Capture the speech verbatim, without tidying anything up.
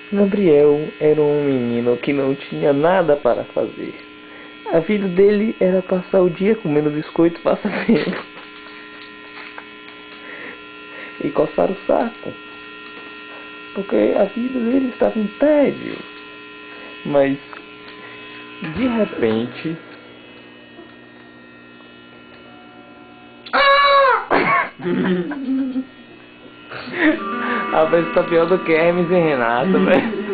Gabriel era um menino que não tinha nada para fazer. A vida dele era passar o dia comendo biscoito passatempo e coçar o saco, porque a vida dele estava em tédio. Mas de repente a vez tá pior do que Hermes e Renato, velho.